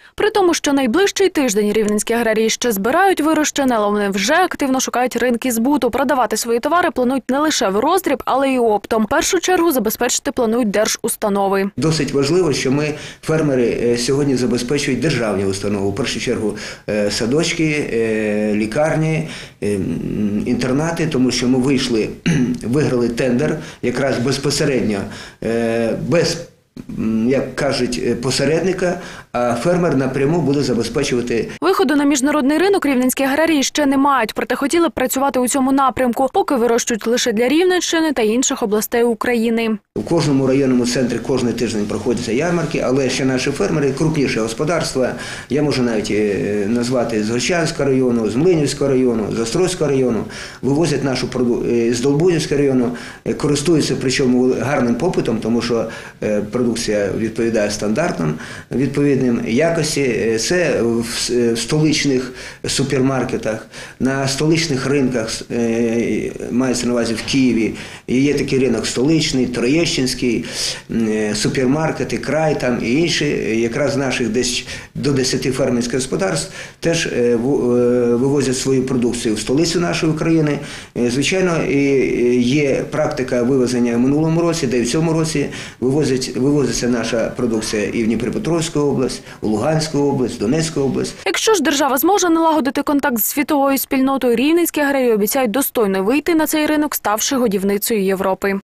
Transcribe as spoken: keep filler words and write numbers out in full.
При тому, що найближчий тиждень рівненські аграрії ще збирають вирощене, але вони вже активно шукають ринки збуту. Продавати свої товари планують не лише в роздріб, але й оптом. В першу чергу забезпечити планують держустанови. Досить важливо, що ми, фермери, сьогодні забезпечують державні установи. В першу чергу садочки, лікарні, інтернати, тому що ми вийшли, виграли тендер якраз безпосередньо, без, як кажуть, посередника, а фермер напряму буде забезпечувати. Виходу на міжнародний ринок рівненські аграрії ще не мають, проте хотіли б працювати у цьому напрямку, поки вирощують лише для Рівненщини та інших областей України. У кожному районному центрі кожен тиждень проходяться ярмарки, але ще наші фермери, крупніші господарства, я можу навіть назвати з Гощанського району, з Млинівського району, з Острозького району, вивозять нашу продукцію, з Долбунівського району, користуються причому гарним попитом, тому що продукція відповідає стандартам відповідним якості. Це в столичних супермаркетах, на столичних ринках, мається на увазі в Києві, є такий ринок столичний, Троєщинський, супермаркети, край там і інші, якраз наших десь до десяти фермерських господарств теж вивозять свою продукцію в столицю нашої України. Звичайно, є практика вивезення в минулому році, де і в цьому році вивозять, вивозиться наша продукція і в Дніпропетровську область, у Луганську область, Донецьку область. Якщо ж держава зможе налагодити контакт з світовою спільнотою, рівненські аграрії обіцяють достойно вийти на цей ринок, ставши годівницею Європи.